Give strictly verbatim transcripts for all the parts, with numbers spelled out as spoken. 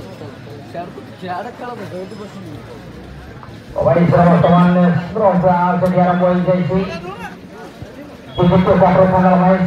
Kembali teman-teman program sejarah boy jadi begitu kapro panel match.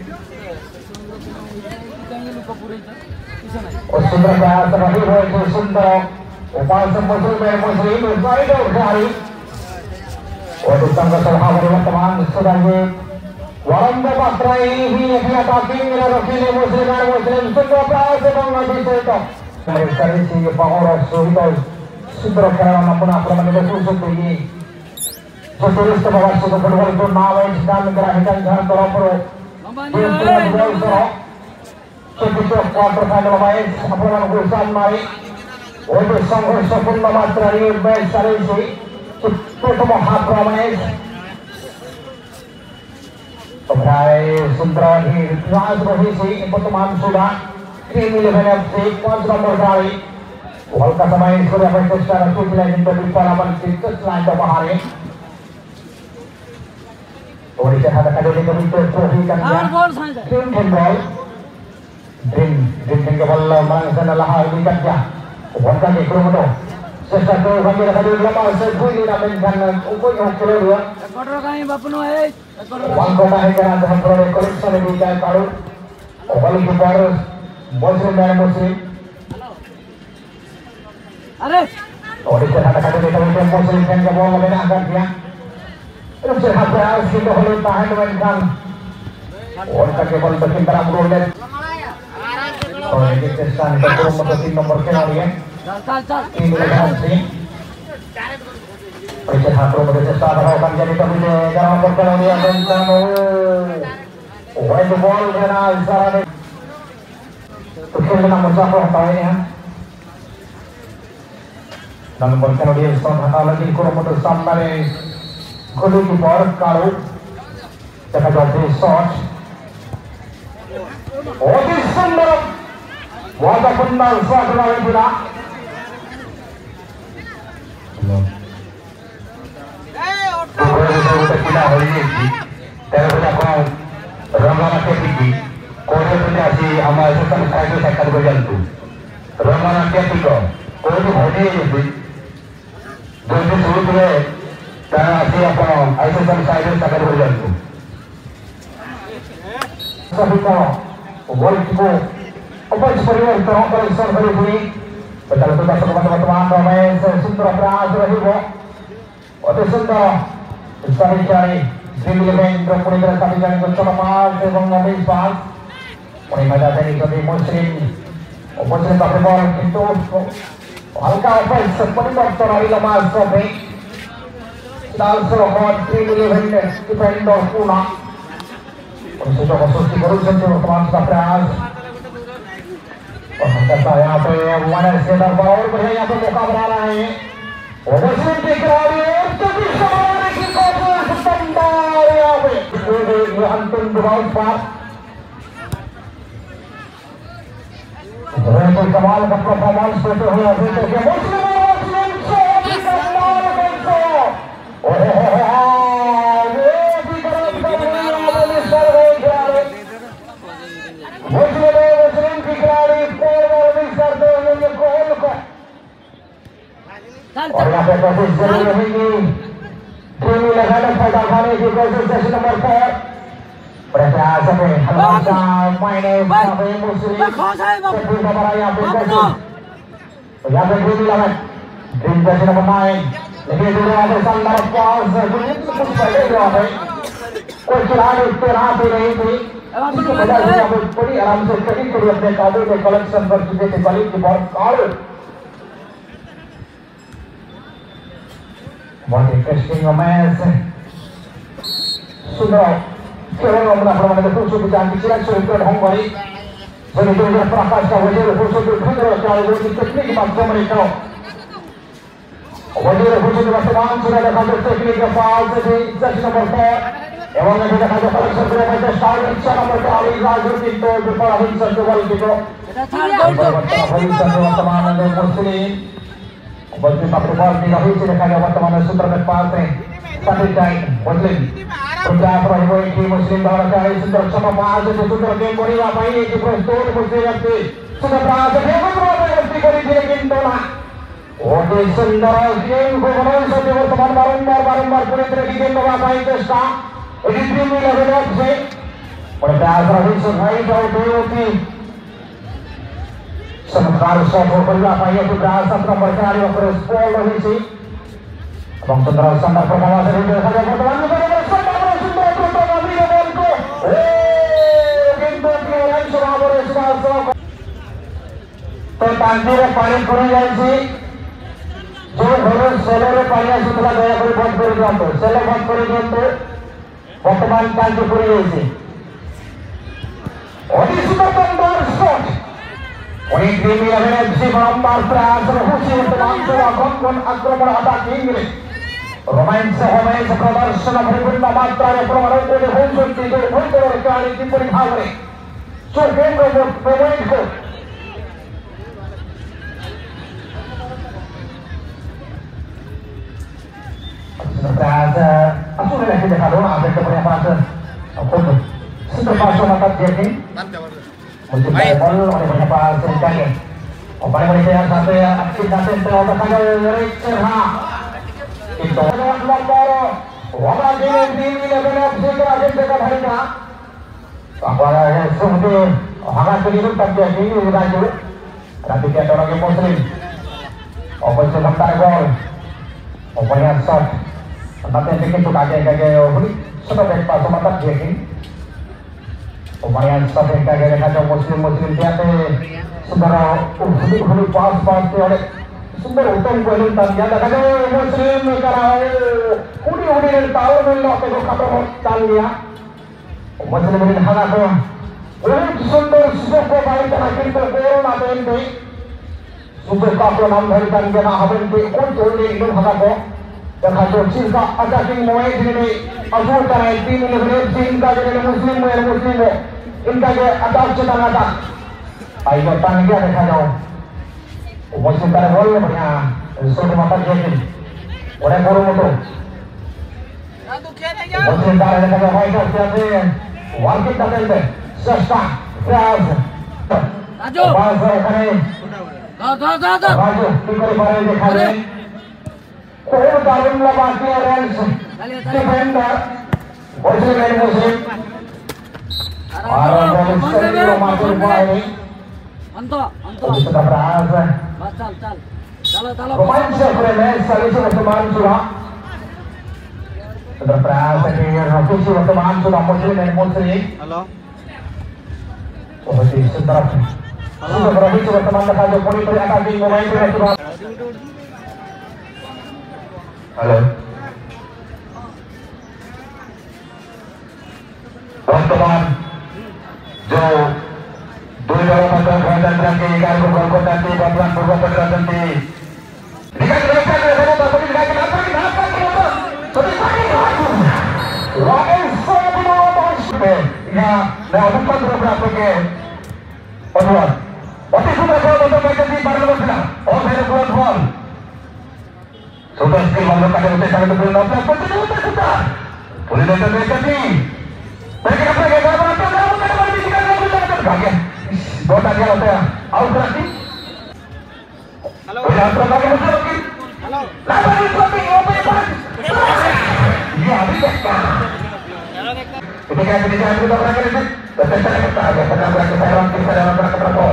Sundar terakhir itu Sundar upal sembuh bermuslim berbaik dari untuk tangga salah teman sebagai Waramba Patra ini dia tapi Rafili Muslim Muslim Sundar berhasil mengambil itu. Dari si Pangoros itu Sundar karena pun apa namanya bersusuk ini. Seterus ke bawah sudah kedua itu nawai sedang menggerakkan jalan teropro. Belum pernah berlalu. Sekitar kuarter final match apa namanya berusaha mari. Untuk sanggup sepuluh Patra ini match hari ini. Itu mau hafal match. Kemudian Sundar di kelas posisi pertemuan sudah kini F C kuarter nomor kali. Walka main sudah bermain secara tujuan untuk di palaman kita selain beberapa hari. Kemudian ada kado di komite trofi kan ya. Dream Handball. Dream Dream Handball merangsan lahar di kerja. Walka di kromoto. Sesuatu kami kado lama sebui namen kan ukur yang kedua. Kotor kami bapunu eh. Walka naik kan ada proyek koleksi di kalau. Kembali kita Muslim dan Muslim. Ares. Oh, di sana kado di komite Muslim kan ke bawah menangkan dia. Terus berhasil kita oleh tahan dengan Walka kebal berkintara berulek. Oh, ini tesan kita memutuskan nomor kenal ya. Cal cal. Ini berhasil. Percaya hakro berjasa akan jadi pemilih dalam perkelahian tentang oh, itu bol kenal sana. Terus nama siapa tahu ya. Dalam perkelahian soal hal lagi kurang mudah sampai Kudu di bawah kalau jaga jadi shot. Oh di Sundar, wajah benar suatu lagi pula. Kalau kita tidak hari ini, terus kita kau ramalan ketiga, kau sudah si amal sultan saya itu saya berjalan tu. Ramalan ketiga, kau itu hari ini, jadi sudah karena siapa Aisyah dan saya sangat berjalan. Sabito, boleh kita apa superior terang kalau isan kali ini betul-betul masuk teman-teman ramai Sundar berhasil juga. Waktu Sundar mencari cari demi lebih berpuluh kali kali bersama Mas dan mengambil pas. Mereka datang itu di Muslim, Muslim pakai bola itu halka apa seperti doktor Ali Lamas sampai. Also hot three million defender Puna. और सोचो बसों की करूँ सब जो तमाम का प्रयास और हम करता है यहाँ पे वन से दरबार और बढ़िया यहाँ पे मौका बना रहे हैं ओवरस्विंग की खिलाड़ी और तभी समाने की कोशिश शानदार यहाँ पे ये अंतिम दबाव पर तो कमाल का परफॉर्मेंस देते हुए अभी तक के मुस्लिम मुस्लिम से कमाल करते और ये भी गलत कर रहे हैं अपने सर हो गया मुस्लिम मुस्लिम की खिलाड़ी पैर वाले भी सर दे ये गोल को और यहाँ पे कोशिश जरूर रहेगी टीमी लगाने फायदा खाने की कोशिश सेशन नंबर फोर प्रयास में हल्का मायने में मुस्लिम सभी हमारा यहाँ पे कोशिश यहाँ पे टीमी लगा टीम सेशन नंबर नाइन लेकिन जो यहाँ पे शानदार पास कुछ पहले जो है कोई खिलाड़ी इतने राह भी नहीं थी इसके बजाय यहाँ पे बड़ी आराम से करीब करीब अपने काबू में कलेक्शन कर चुके थे कलीग की बहुत कार बहुत इंटरेस्टिंग मैच सुनो केवल अपना प्रमाण में कुछ भी जानती चिराग से ऊपर होंगे भाई जब इधर उधर प्रकाश का वजह कुछ भी खुद रहा क्या वो की टेक्निक बात को मैं कहो वजह कुछ भी वर्तमान सुना देखा तो टेक्निक का पास से सेक्शन नंबर फोर एवं ने देखा तो कलेक्शन को मैं स्टार्ट इच्छा नंबर चालीस राजू की तो ऊपर हिल सकते वाले की तो वर्तमान में मुस्लिम बल्कि अपने बॉल की रही से देखा गया वर्तमान में सूत्र में पास में सभी टाइम मुस्लिम प्रचार पर हुए कि मुस्लिम द्वारा चाहे सूत्र क्षमा पास से सूत्र गेम बड़ी वापस आई कि प्रस्तुत मुस्लिम व्यक्ति सूत्र पास से गेम बड़ी वापस ganti koridiye kintu na oke sundara game ko banai saja berteman bareng-bareng bareng-bareng koridiye kintu bagai testa ini tim eleven of se pada asal sungai jauh diuti sementara sopo berapa ya berasa nomor kali terus bol isi Bang Sundara standar pertama dari dia saja berteman dengan Sundara Sundara pertama dia bolko eh kintu dia sudah bersuara तो तांती रे पानी करी जाइसी जो घर सेलो रे पानी आसुतला दया करी बंद करी दियंतो सेलो बंद करी दियंतो वर्तमान तांती करी जाइसी ओडी सुपर बंदर शॉट ओडी टीम इलेवन एफसी बारंबार प्रयास रहुसी वर्तमान से आक्रमण आक्रमण अटैकिंग रे रोमांस होमेंस प्रदर्शन परिपूर्ण मात्रा रे प्रमाण को होम शक्ति जो होम करो काली की परिभाव रे जो गेम रो पॉइंट को Berasa, aku sudah kita kalau ada kepada fase, aku tu, sudah fase mata dia ni, untuk ball oleh banyak fase lagi, orang yang saya sampai aktif sampai terlalu sangat receh ha, itu orang nomor, orang yang di ini lepas ni kita ada jaga hari ni, apa yang semua orang tu tak jadi sudah jadi, tapi kita orang yang Muslim, apa yang sebentar gol, apa yang shot. Tapi bikin tuh kaget-kaget beli sudah baik pas mata dia ni lumayan sampai kaget kaget muslim-muslim dia tu saudara beli beli pas-pas tu ada saudara utang boleh tanya ada kaget muslim kerana udi-udi yang tahu mula tu kata tanya muslim ini hal apa orang saudara suka baik kerana kita corona tu ini suka kau nama hari tanya nak apa ini kau tu ni itu hal apa देखा जो चीज का attacking moment में Azzur का है team eleven team का जो मुस्लिम है मुस्लिम है इनका जो अटैक चलाना था आई को तान गया देखा जाओ मुस्लिम का बोल बढ़िया सोच माता जेकिन उन्हें बोलो मतो मुस्लिम का देखा जाओ भाई का क्या वार्किंग का चलते सस्ता प्याज राजू बात करे दो दो दो दो राजू टिकर बारे देखा जाए कोई दारुण लगाती है रेंस डिफेंडर मुस्लिम है मुस्लिम और मुस्लिम को मालूम है अंतो अंतो sudah berasa बस चल चल चलो चलो रोमांस करे मैच साली से वर्तमान सुधा sudah berasa कि रफीसी वर्तमान सुधा मुस्लिम है मुस्लिम हेलो बहुत ही सुंदर सुंदर रफीसी वर्तमान देखा जो पूरी तरह अटैकिंग मोमेंट में सुधा हेलो वर्तमान जो दो बार मतलब गणतंत्र के एगार को कोलकाता के वर्तमान पूर्व प्रशासन के निकाल रखा है वो तो सभी निकाल के नाम पर नाम पर होगा सभी सारे रॉयल सोबनो बॉस में या मैं उपपद प्रोग्राम के अनुवाद अति सुंदर बॉल तो मैं जल्दी मारने वाला और मेरे गोल ball sudah skill malu kada utai sangat betul nampak betul betul sudah boleh datang mereka ni mereka apa yang kalau apa kalau kada boleh dikira kalau betul kaget bola dia utai out berarti halo udah terus lagi betul lagi halo lama ni lagi apa yang ya bisa itu kan kita jangan kita berangkat itu betul betul kita ada pada berangkat saya orang kita dalam berangkat berangkat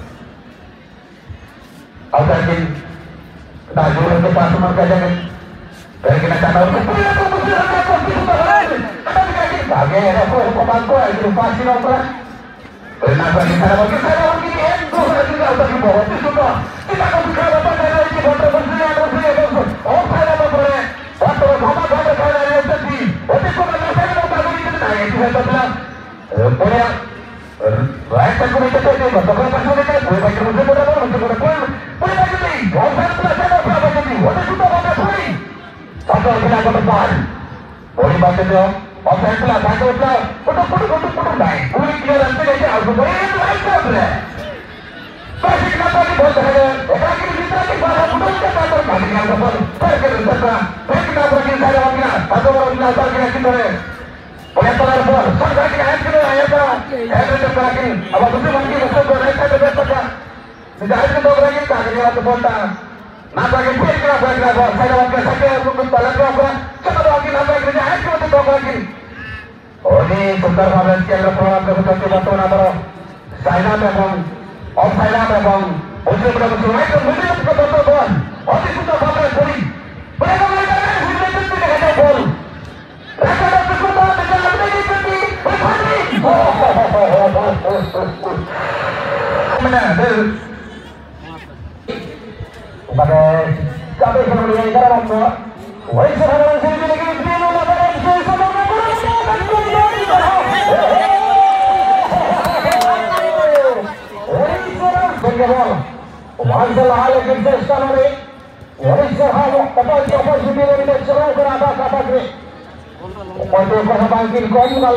out lagi nah jual ke pas cuma kajian dari kita tahu punya aku punya aku punya aku ada lagi lagi ada aku pemangku itu pasti nomor pernah bagi saya bagi saya bagi ini itu sudah tidak untuk dibawa itu sudah kita akan bicara apa dari ini motor bersih atau bersih itu oh saya apa boleh waktu sama sama saya dari tadi waktu itu kita saya mau bagi itu nah itu saya bilang boleh baik aku minta itu betul betul kita boleh bagi itu boleh boleh boleh boleh bagi ini oh saya belajar What is the one play? Satu lagi nak berdepan. Boleh baca dia. Offside pula, satu pula. Putus putus putus putus naik. Boleh clear nanti dia out. Boleh itu right boleh. Pasti kenapa ni bos ada? Orang ini kita ni baru putus kita baru kali yang dapat. Pergi ke sana. Pergi ke apa kita ada apa? Satu orang kita asal kita kita ni. Boleh pelan pelan. Satu lagi ayat kita ayat kita. Ayat kita lagi. Apa betul mungkin betul boleh kita betul. Tidak ada lagi kaki waktu bonta. Nampaknya pun kenapa kenapa saya waktu saya untuk balas kenapa kenapa lagi nampaknya kerja itu untuk lagi. Oh ini sudah sampai sekian program kebetulan kita nabro. Saya memang, om saya memang untuk betul-betul itu betul betul. Oh ini sudah sampai poli. Mereka mereka sudah itu tidak ada pol. Mereka sudah sudah dengan lagi seperti berpati. Mana ber pada kami kemudian kita mampu. Woi sekarang sini lagi di mana pada sesuatu وعند العالم الجيش الثانوي وليس هذا تفاصيل تفاصيل من الشباب ولا باس باس وقد يكون بانكين